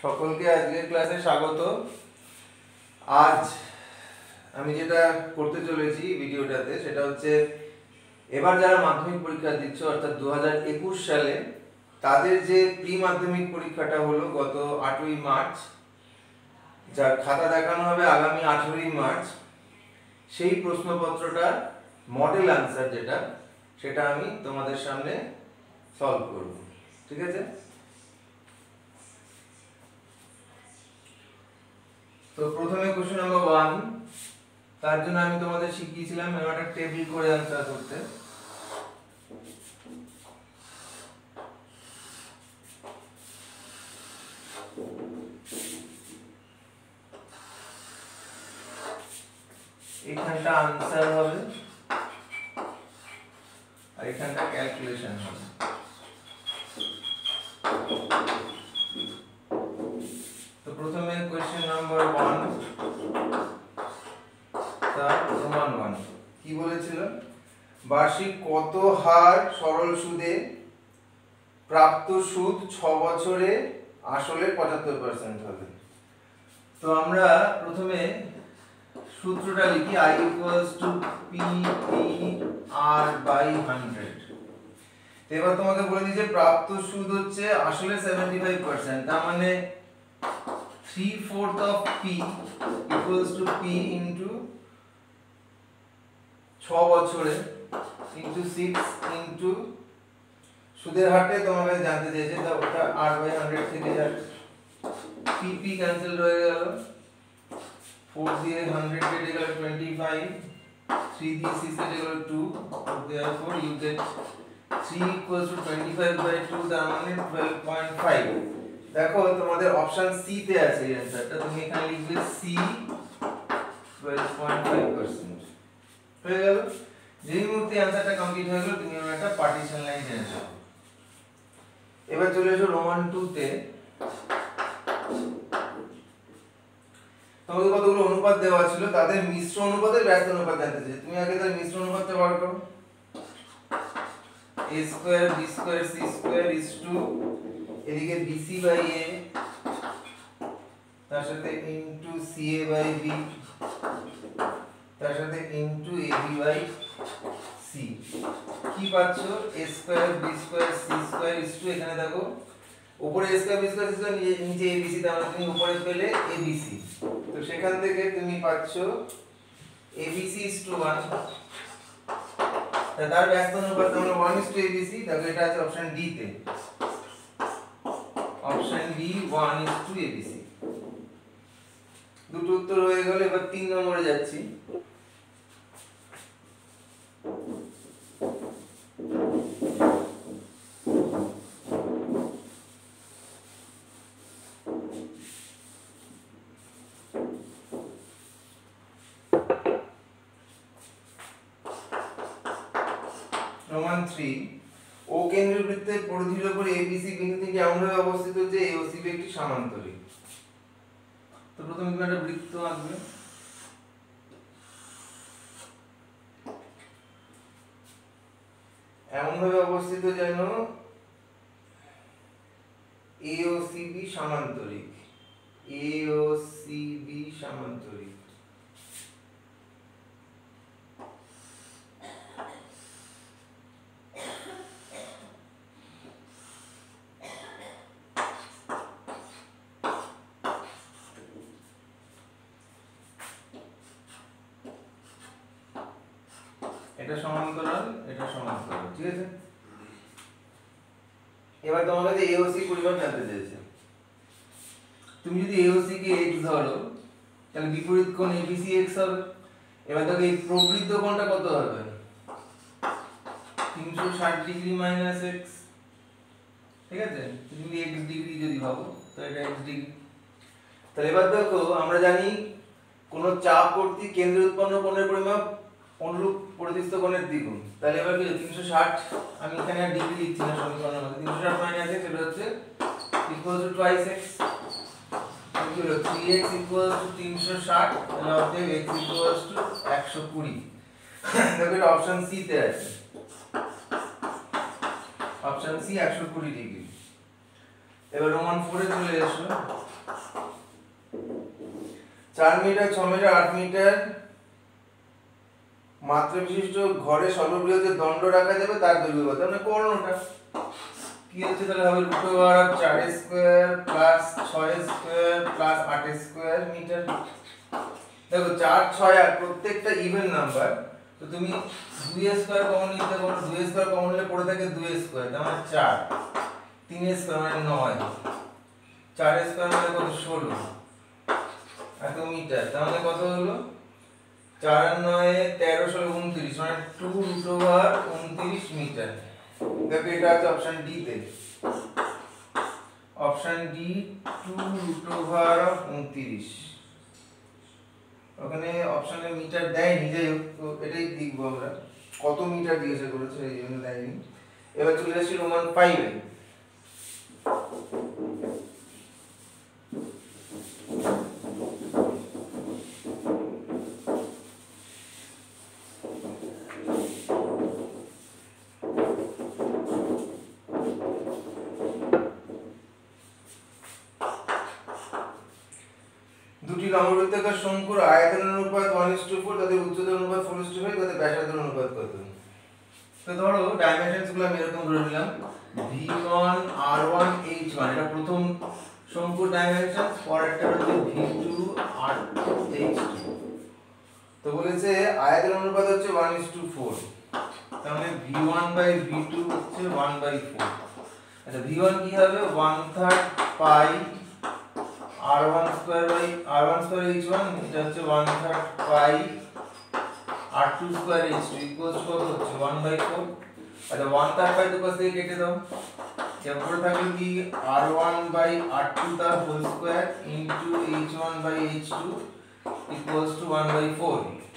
সকলকে আজকের ক্লাসে স্বাগত। আজ আমি যেটা করতে চলেছি ভিডিওটাতে সেটা হচ্ছে এবার যারা মাধ্যমিক পরীক্ষা দিচ্ছ অর্থাৎ 2021 সালে তাদের যে প্রি মাধ্যমিক পরীক্ষাটা হলো গত 8ই মার্চ, যার খাতা দেখানো হবে আগামী 18ই মার্চ, সেই প্রশ্নপত্রটা মডেল আনসার সেটা আমি তোমাদের সামনে সলভ করব। ঠিক আছে? তো প্রথমে কোশ্চেন নাম্বার 1, তার জন্য আমি তোমাদের শিখিয়েছিলাম একটা টেবিল করে আনসার করতে। এখানটা আনসার হবে আর এখানটা ক্যালকুলেশন হবে। তো প্রথমে কোশ্চেন নাম্বার 1, তার প্রমাণ 1 কি বলেছিল, বার্ষিক কত হার সরল সুদে প্রাপ্ত সুদ 6 বছরে আসলে 75% হবে। তো আমরা প্রথমে সূত্রটা লিখি, I = PPR/100। এবার তোমাকে বলে দিই যে প্রাপ্ত সুদ হচ্ছে আসলে 75%, তার মানে 3/4 of P = P into 6 বছরে into 6 into সুদের হারটা তোমাকে জানতে চেয়েছে, তো ওটা R/100 থেকে যাবে, PP ক্যান্সেল হয়ে গেল, 4 দিয়ে 100 কেটে গেল 25, 3 দিয়ে 6 কেটে গেল 2, therefore you get 3 = 25/2, তার মানে 12.5। দেখো তোমাদের অপশন সি তে আছে এই অ্যানসারটা, তুমি এখানে লিখবে সি 12.5%। হয়ে গেল। যেই মুহূর্তে অ্যানসারটা কমপ্লিট হয়ে গেল তুমি একটা পার্টিশন লাইন জেনে যাও। এবার চলে এসো রোমান 2 তে। তোমাদের কতগুলো অনুপাত দেওয়া ছিল, তাদের মিশ্র অনুপাতের ব্যস্ত অনুপাত জানতে চাই। তুমি আগে তার মিশ্র অনুপাতটা বার করো। a square b square c square is to এদিকে bc/a তার সাথে ইনটু ca/b তার সাথে ইনটু ab/c। কি পাচ্ছ, a square b square c square is to, এখানে দেখো উপরে a square b square c square নিচে abc, তার মানে তুমি উপরে পেলে abc, তো সেখান থেকে তুমি পাচ্ছ abc = 1, তার ব্যস্ত অনুপাত আমরা 1:abc। দেখো এটা আছে অপশন ডি তে, অপশন ডি 1:abc। দুটো উত্তর হয়ে গেল। এবার 3 নম্বরে যাচ্ছি। রোমান 3, ও কেন্দ্রীয় বৃত্তের পরিধির উপর ABC বিন্দু থেকে এমনভাবে অবস্থিত যে AOCB একটি সমান্তরিক। তো প্রথমে তুমি একটা বৃত্ত আঁকবে। এমনভাবে অবস্থিত যেন AOCB সমান্তরিক, AOCB সমান্তরিক। এটা সমান্তরাল, এটা সমান্তরাল, ঠিক আছে? এবার তোমার কাছে AOC পরিমাপ জানতে চাইছে। তুমি যদি AOC কে x ধরো তাহলে বিপরীত কোণ ABC x হবে। এবার দেখো এই প্রবৃদ্ধ কোণটা কত হবে, 360 ডিগ্রি মাইনাস x, ঠিক আছে? তুমি x ডিগ্রি যদি ভাবো তো এটা x ডিগ্রি। তাহলে এবার দেখো আমরা জানি কোন চাপ কর্তৃক কেন্দ্রে উৎপন্ন কোণের পরিমাপ অনুরূপ পরিধিস্থ কোণের দ্বিগুণ। তাহলে এবার কি 360, আমি এখানে আর ডিগ্রি লিখছি না সমীকরণের মধ্যে, 360 মাইনাস x এটা হচ্ছে = twice x, কি হলো 3x = 360, তাহলে অতএব x = 120। দেখো এটা অপশন সি তে আছে, অপশন সি 120 ডিগ্রি। এবার রোমান 4 এ চলে এসো। 4 মিটার, 6 মিটার, 8 মিটার মাত্রা বিশিষ্ট ঘরে সর্ববৃহৎ যে দণ্ড রাখা যাবে তার দৈর্ঘ্য কত? মানে কর্ণটা কি হচ্ছে তাহলে হবে √4 square plus 6 square plus 8 square metre. দেখো 4 6 8 প্রত্যেকটা ইভেন নাম্বার, তো তুমি 2 স্কয়ার কমন নিতে পারো। 2 স্কয়ার কমন নিলে পড়ে থাকে 2 স্কয়ার, তার মানে 4। 3 স্কয়ার মানে 9। 4 স্কয়ার মানে কত? 16 এত মিটার। তার মানে কত হলো? 4 আর 9 13 16 29 মানে 2√29 মিটার। দেখো এটা আছে অপশন ডি তে। Option D 2√29। ওখানে অপশনে মিটার দেয়নি, যাই হোক তো এটাই লিখবো আমরা, কত মিটার জিজ্ঞাসা করেছে এই জন্য দেয়নি। এবার চলে আসছি রোমান 5 এ। দুটি লম্ববৃত্তাকার শঙ্কুর আয়তনের অনুপাত 1:4, তাদের উচ্চতার অনুপাত 4:5, তাদের ব্যাসার্ধের অনুপাত কত? তো ধরো ডাইমেনশনস গুলো আমি এরকম ধরে নিলাম, v1 r1 h1 এটা প্রথম শঙ্কুর ডাইমেনশন, পরেরটা হচ্ছে v2 r2 h2। তো বলেছে আয়তনের অনুপাত হচ্ছে 1:4, তার মানে v1/v2 হচ্ছে 1/4। আচ্ছা v1 কি হবে? 1/3 পাই r1 square by r1 square h1, এটা হচ্ছে 1/3 পাই r2 স্কয়ার h2 ইকুয়ালস কত হচ্ছে? 1/4। আচ্ছা 1/3 পাই তো পাশ থেকে কেটে দাও, এরপর থাকলো কি r1/r2 তার whole square into h1/h2 equals to 1/4।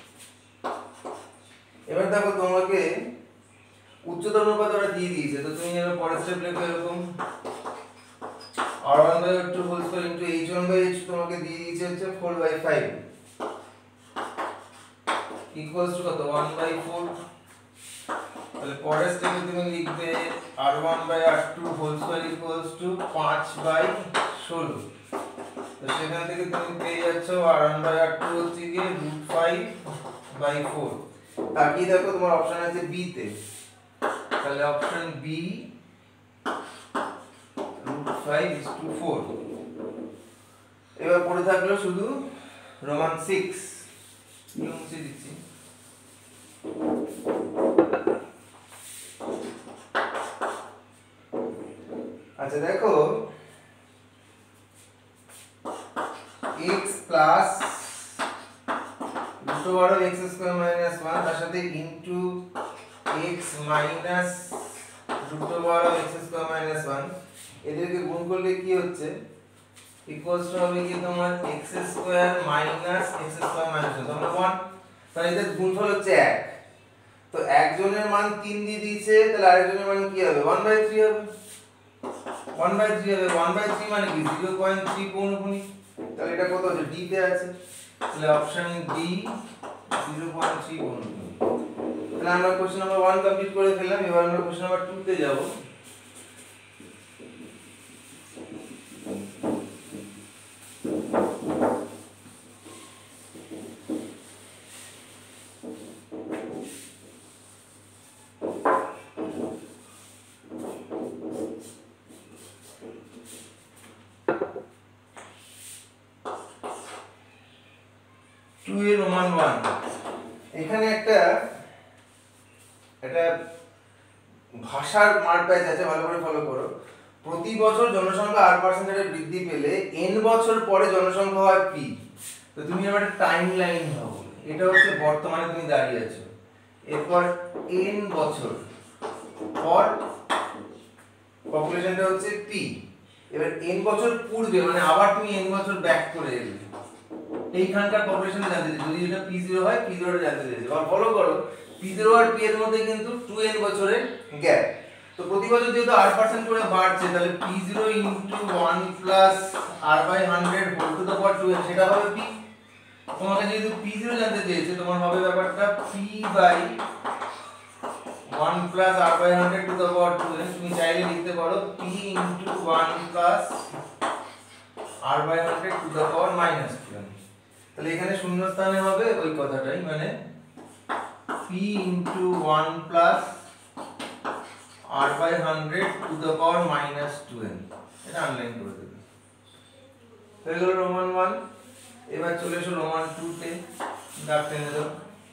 এবার দেখো তোমাকে উচ্চতার অনুপাত ওরা দিয়ে দিয়েছে, তো তুমি এর পরের স্টেপ লিখো এরকম, r1/r2 whole square into h1/h2 তোমাকে দিয়ে দিয়েছে হচ্ছে 4/5 ইকুয়ালস টু কত? 1/4। তাহলে পরের স্টেপে তুমি লিখবে r1/r2 whole square equals to 5/16। তো সেখান থেকে তুমি পেয়ে যাচ্ছ r1/r2 হচ্ছে কি √5/4। তাকিয়ে দেখো তোমার অপশন আছে বি তে, তাহলে অপশন বি √5:4। এবার পড়ে থাকলো শুধু রোমান 6। মুছে দিচ্ছি। আচ্ছা দেখো x প্লাস √x² - 1 তার সাথে ইনটু x মাইনাস √x² - 1 এদেরকে গুণ করলে কি হচ্ছে? ইকুয়ালস টু হবে কি তোমার x² - x² - 1 তাহলে 1। তাহলে এদের গুণফল হচ্ছে 1। তো একজনের মান 3 দিয়ে দিয়েছে, তাহলে আরেকজনের মান কি হবে? 1/3 হবে। 1/3 হবে। 1/3 মানে কি 0.3 পৌনপুনি। তাহলে এটা কত আছে? ডি তে আছে, তাহলে অপশন ডি 0.3 পৌনপুনি। তাহলে আমরা কোশ্চেন নাম্বার 1 কমপ্লিট করে ফেললাম। এবার আমরা কোশ্চেন নাম্বার 2 তে যাব। রোমান 1 এখানে একটা ভাষার মারপ্যাচ আছে, ভালো করে ফলো করো। প্রতি বছর জনসংখ্যা 8% হারে বৃদ্ধি পেলে n বছর পরে জনসংখ্যা হয় p। তো তুমি এবার একটা টাইম লাইন ভাবো, এটা হচ্ছে বর্তমানে তুমি দাঁড়িয়ে আছো, এরপর n বছর পর পপুলেশনটা হচ্ছে p। এবার n বছর পূর্বে মানে আবার তুমি n বছর ব্যাক করে এলে এইখানকার পপুলেশনটা জানতে চাই, যদি এটা p0 হয় p0টা জানতে চাইছে। আর ফলো করো p0 আর p এর মধ্যে কিন্তু 2n বছরের গ্যাপ। তো প্রতি বছর যেহেতু 8% করে বাড়ছে, তাহলে p0 * 1 + r/100 whole to the power 2n সেটা হবে p। তোমাকে যেহেতু p0 জানতে চেয়েছে, তোমার হবে ব্যাপারটা p/100 1 plus r by 100 to the power 2n, তুমি চাইলে লিখতে পারো p into 1 plus r by 100 to the power minus 2n। তাহলে এখানে শূন্যস্থানে হবে ওই কথাটাই, মানে p into 1 plus r by 100 to the power minus 2n, এটা আনলাইন করে দেবে। হয়ে গেল রোমান 1। এবার চলে এসো রোমান 2 তে, দাগ টেনে দাও।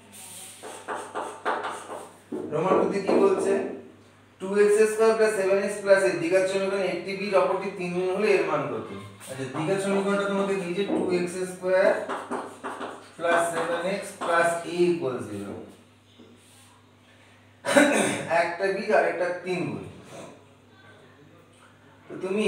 রোমান 2 তে কি বলছে, 2x² + 7x + 8 দ্বিঘাত সমীকরণ একটি বীজ অপরটি 3 গুণ হলে এর মান কত? আচ্ছা, দ্বিঘাত সমীকরণটা তোমাকে দিয়েছে 2x² + 7x + a = 0। একটা বীজ আর একটা 3 গুণ। তো তুমি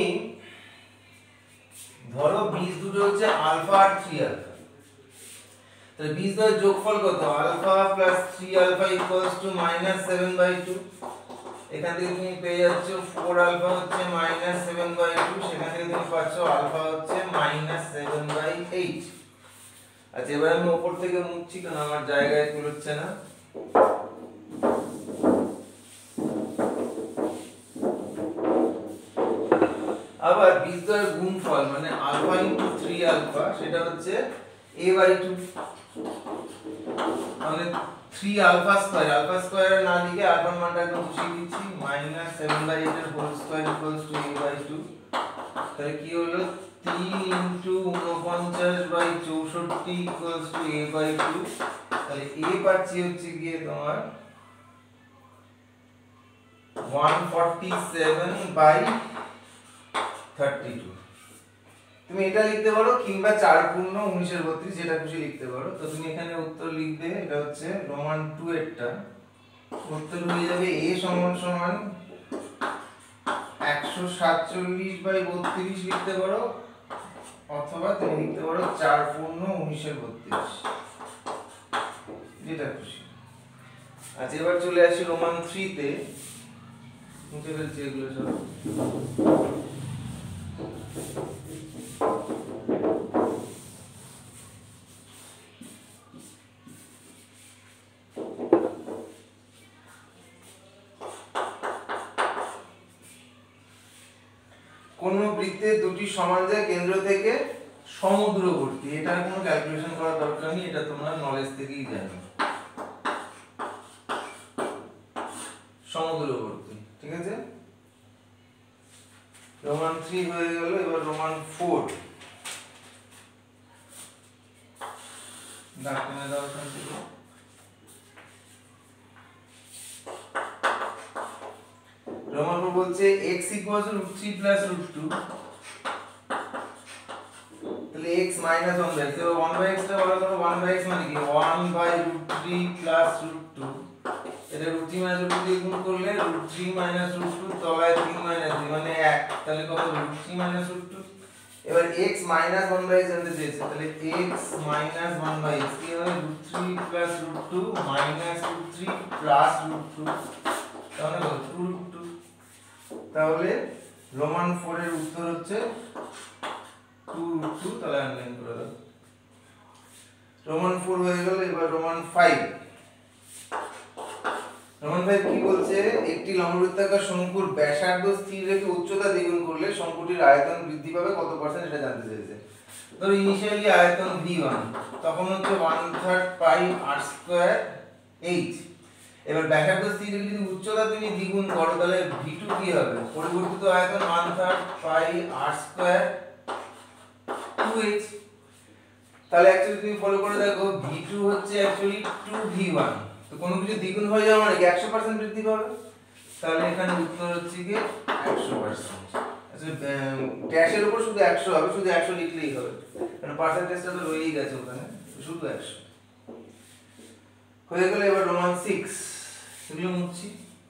ধরো বীজ দুটো হচ্ছে আলফা আর 3 আলফা, তাহলে বীজ দ্বয়ের যোগফল কত? Alpha plus 3 alpha equals to -7/2। এখান থেকে তুমি পেয়ে যাচ্ছ 4 আলফা হচ্ছে -7/2, সেখান থেকে তুমি পাচ্ছ আলফা হচ্ছে -7/8। আচ্ছা, এবার আমি উপর থেকে মুছছি কারণ আমার জায়গায় কুলোচ্ছে না। আবার বীজদ্বয়ের গুণফল মানে আলফা ইনটু 3 আলফা, সেটা হচ্ছে a/2। মানে 3 আলফা স্কয়ার, আলফা স্কয়ার না লিখে আলফার মানটা একদম বসিয়ে দিচ্ছি, -7/8 এর whole square equals to a/2। তাহলে কি হলো, 3 ইনটু 49/64 ইকুয়ালস টু a/2। তাহলে a পাচ্ছি হচ্ছে গিয়ে তোমার 147/32। তুমি এটা লিখতে পারো কিংবা 4 পূর্ণ 19/32, যেটা খুশি লিখতে পারো। তো তুমি এখানে উত্তর লিখবে, এটা হচ্ছে রোমান 2 এরটা উত্তর হয়ে যাবে a সমান 147/32 লিখতে পারো, অথবা তুমি লিখতে পারো 4 পূর্ণ 19/32, যেটা খুশি। আচ্ছা, এবার চলে আসি রোমান 3 তে। মুছে ফেলছি এগুলো সব। কোন বৃত্তের দুটি সমান যায় কেন্দ্র থেকে সমুদ্রবর্তী, এটার কোনো ক্যালকুলেশন করার দরকার নেই, এটা তোমরা নলেজ থেকেই জানো। সমুদ্রবর্তী, ঠিক আছে। রোমান 3 হয়ে গেল। এবার রোমান 4, দাগ টেনে দাও এখান থেকে। রোমান 4 বলছে x = √3 + √2। তাহলে x - 1/x, তো 1/x টা বলা ধরো 1/x মানে কি 1/√3 + √2। এটা √3 - √2 দিয়ে গুণ করলে √3 - √2 তলায় 3 - 2 মানে 1, তাহলে কত √3 - √2। এবার x - 1/x জানতে চেয়েছে, তাহলে x - 1/x কি হবে, √3 + √2 -√3 + √2, তাহলে কত 2√2। তাহলে রোমান 4 এর উত্তর হচ্ছে 2√2, তাহলে আনলাইন করে দাও। রোমান 4 হয়ে গেল। এবার রোমান 5। রোমান 5 কি বলছে, একটি লম্ববৃত্তাকার শঙ্কুর ব্যাসার্ধ স্থির রেখে উচ্চতা দ্বিগুণ করলে শঙ্কুটির আয়তন বৃদ্ধি পাবে কত %, এটা জানতে চাইছে। ধরো ইনিশিয়ালি আয়তন v1, তখন হচ্ছে 1/3 পাই r² h। এবার ব্যাসার্ধ স্থির রেখে যদি উচ্চতা তুমি দ্বিগুণ করো, তাহলে v2 কি হবে, পরিবর্তিত আয়তন 1/3 পাই r² 2h। তাহলে অ্যাকচুয়ালি তুমি ফলো করে দেখো, v2 হচ্ছে অ্যাকচুয়ালি 2v1, তো কোনো কিছু দ্বিগুণ হয়ে যাওয়া মানে কি 100% বৃদ্ধি পাবে। তাহলে এখানে উত্তর হচ্ছে কি 100%। আচ্ছা, ড্যাশের উপর শুধু 100 হবে, শুধু 100 লিখলেই হবে, কারণ পার্সেন্টেজটা তো রয়েই গেছে ওখানে, শুধু 100 হয়ে গেল। এবার রোমান 6, এগুলো মুছছি।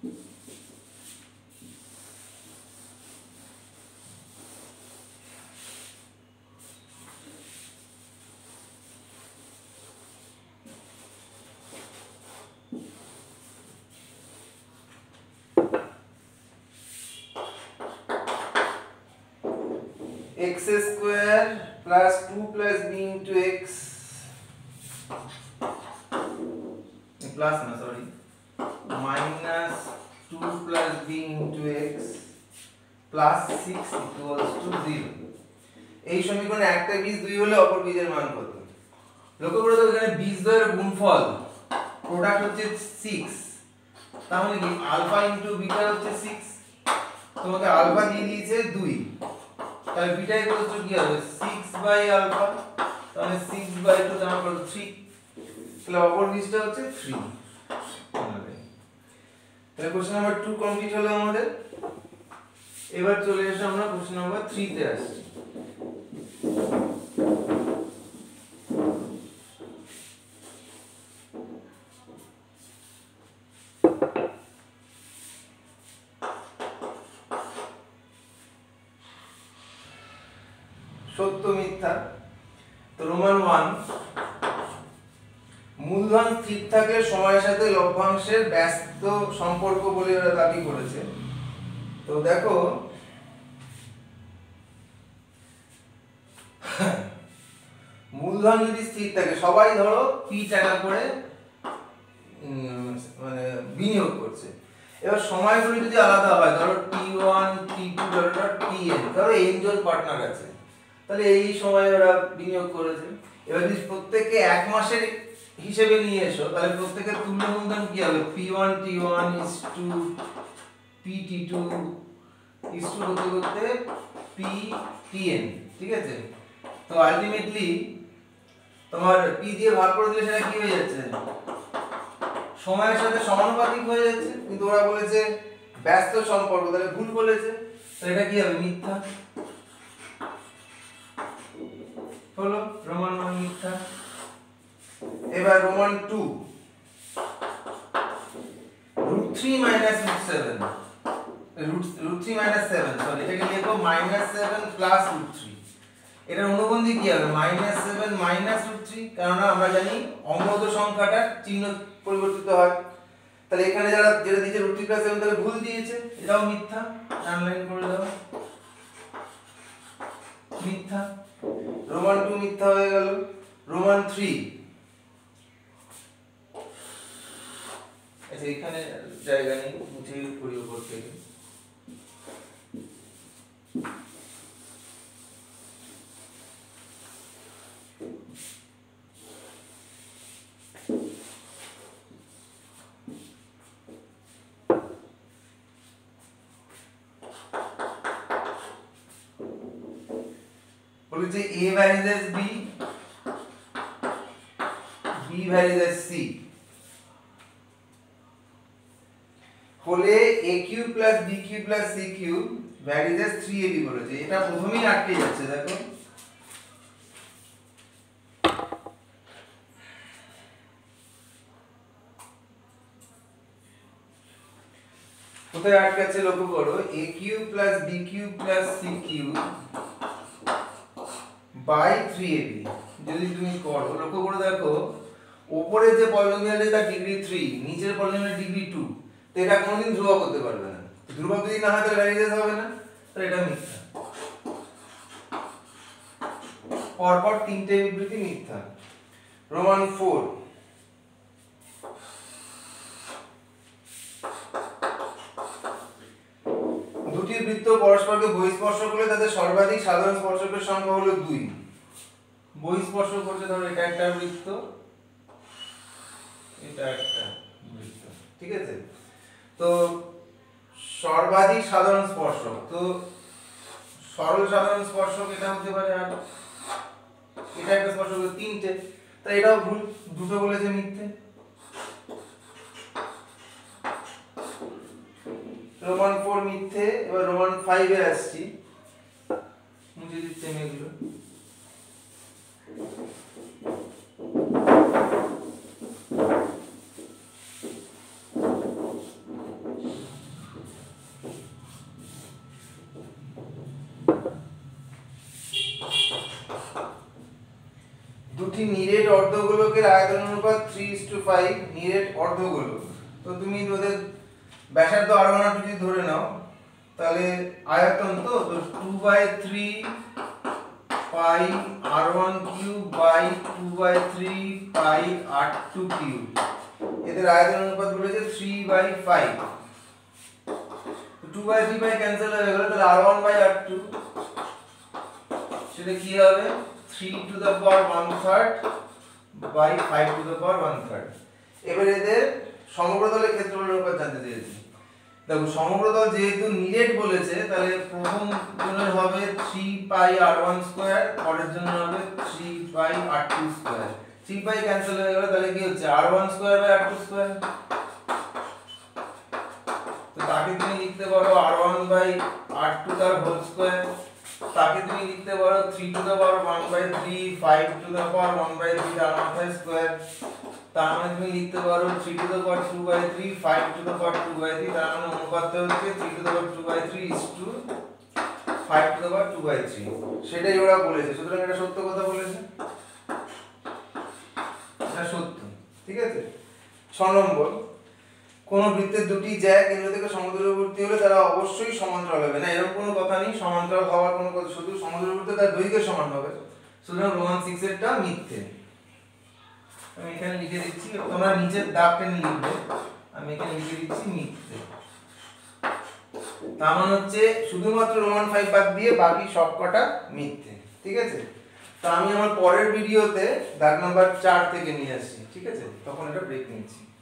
x² + 2 + b into x, plus না sorry, -2 b into x plus 6 equals to 0। এই সমীকরণে একটা বীজ 2 হলে অপর বীজের মান কত? লক্ষ্য করে দেখো এখানে বীজদ্বয়ের গুণফল প্রোডাক্ট হচ্ছে 6, তাহলে কি আলফা ইনটু বিটা হচ্ছে 6, তোমাকে আলফা দিয়ে দিয়েছে 2, তাহলে বিটা ইকুয়ালস টু কি হবে 6 বাই আলফা, তাহলে 6 বাই 2 তার মানে 3, তাহলে অপর বীজটা হচ্ছে 3। তাহলে কোশ্চেন নাম্বার 2 কমপ্লিট হলো আমাদের। এবার চলে এসে আমরা কোশ্চেন নাম্বার 3 তে আসছি। সত্য মিথ্যা। তো রোমান 1, মূলধন স্থির থাকলে সময়ের সাথে লভ্যাংশের ব্যস্ত সম্পর্ক বলে ওরা দাবি করেছে। তো দেখো মূলধন যদি স্থির থাকে, সবাই ধরো p টাকা করে মানে বিনিয়োগ করছে, এবার সময়গুলো যদি আলাদা হয়, ধরো t1 t2 tn, ধরো n জন পার্টনার আছে, তাহলে এই সময় ওরা বিনিয়োগ করেছে। এবার যদি প্রত্যেককে এক মাসের হিসেবে নিয়ে এসো, তাহলে প্রত্যেকের তুল্য মূলধন কি হবে p1 t1 p t2 করতে করতে p tn, ঠিক আছে। তো আলটিমেটলি তোমার p দিয়ে ভাগ করে দিলে সেটা কি হয়ে যাচ্ছে, সময়ের সাথে সমানুপাতিক হয়ে যাচ্ছে, কিন্তু ওরা বলেছে ব্যস্ত সম্পর্ক, তাহলে ভুল বলেছে, তো এটা কি হবে মিথ্যা হলো, রোমান 1 মিথ্যা। এবার রোমান 2, √3 - √7, √3 - 7, সরি এটাকে লিখো -7 প্লাস √3, এটার অনুবন্ধী কি হবে -7 √3, কারণ আমরা জানি অমূলত সংখ্যাটার চিহ্ন পরিবর্তিত হয়, তাহলে এখানে যেটা দিয়েছে √3 + 7 তাহলে ভুল দিয়েছে, এটাও মিথ্যা, আনলাইন করে দাও মিথ্যা। রোমান 2 মিথ্যা হয়ে গেল। রোমান 3, আচ্ছা এখানে জায়গা নেই, মুছে করি উপর থেকে। বলেছে a varies as b, b varies as c, হলে a³ + b³ + c³ varies as 3ab বলেছে। এটা প্রথমেই আটকে যাচ্ছে, দেখো কোথায় আটকাচ্ছে লক্ষ্য করো, a³ + b³ + c³ by 3ab যদি তুমি করো, লক্ষ্য করে দেখো উপরে যে পলিনোমিয়ালে তার ডিগ্রি 3, নিচের পলিনোমিয়ালের ডিগ্রি 2, তো এটা কোনোদিন ধ্রুবক হতে পারবে না, ধ্রুবক যদি না হয় তাহলে ভ্যারিয়েন্স হবে না, তো এটা মিথ্যা, পরপর তিনটে বিবৃতি মিথ্যা। রোমান 4, দুটি বৃত্ত পরস্পরকে বহিঃস্পর্শ করলে তাদের সর্বাধিক সাধারণ স্পর্শকের সংখ্যা হলো 2, বহিঃস্পর্শ করছে, ধরো এটা একটা বৃত্ত, এটা একটা বৃত্ত, ঠিক আছে। তো সর্বাধিক সাধারণ স্পর্শক, তো সরল সাধারণ স্পর্শক এটা হতে পারে, আর এটা একটা স্পর্শক, তিনটে, তাই এটাও ভুল, দুটো বলেছে মিথ্যে। রোমান 4 মিথ্যে। এবার রোমান 5 এ আসছি, মুছে দিচ্ছি আমি এগুলো। দুটি নিরেট অর্ধগোলকের আয়তন অনুপাত 3:5, নিরেট অর্ধগোলক, তো তুমি ওদের ব্যাসার্ধ r1 r2 যদি ধরে নাও, তাহলে আয়তন তো 2/3 পাই r1³ বাই 2/3 পাই r2³, এদের আয়তন অনুপাত বলেছে 3/5। 2/3 বাই ক্যান্সেল হয়ে গেল, তাহলে r1 বাই r2 সেটা কি হবে 3 to the power 1/3 by 5 to the power 1/3। এবার এদের সমগ্রতলের ক্ষেত্রফলের উপর জানতে চেয়েছি। দেখো সমগ্রতল যেহেতু নিরেট বলেছে, তাহলে প্রথম জনের হবে 3 পাই r1 স্কয়ার, পরের জন্য হবে 3 পাই r2 স্কয়ার। 3 পাই ক্যান্সেল হয়ে গেল, তাহলে কি হচ্ছে r1 square by r2 square. তো তাকে তুমি লিখতে পারো r1 বাই r2 তার হোল স্কয়ার, তাকে তুমি লিখতে পারো 3 to the power 1/3 5 to the power 1/3 তার মাথায় স্কয়ার, তার মানে তুমি লিখতে পারো 3 to the power 2/3 5 to the power 2/3, তার মানে অনুপাতটা হচ্ছে 3 to the power 2/3 5 to the power 2/3। সেটাই ওরা বলেছে, সুতরাং এটা সত্য কথা বলেছে, এটা সত্য। ঠিক আছে। 6 নম্বর, কোন বৃত্তের দুটি জ্যা কেন্দ্র থেকে সমদূরবর্তী হলে তারা অবশ্যই সমান্তরাল হবে না, এরকম কোনো কথা নেই। সমান্তরাল হওয়ার কোনো কথা, শুধু সমদূরবর্তী তার দৈর্ঘ্য সমান হবে, সুতরাং রোমান 6 এরটা মিথ্যে। আমি এখানে লিখে দিচ্ছি, তোমরা নিচের দাগ টেনে লিখবে, আমি এখানে লিখে দিচ্ছি মিথ্যে। তার মানে হচ্ছে শুধুমাত্র রোমান 5 বাদ দিয়ে বাকি সবকটা মিথ্যে। ঠিক আছে। তো আমি আমার পরের ভিডিওতে দাগ নাম্বার 4 থেকে নিয়ে আসছি। ঠিক আছে, তখন এটা ব্রেক নিচ্ছি।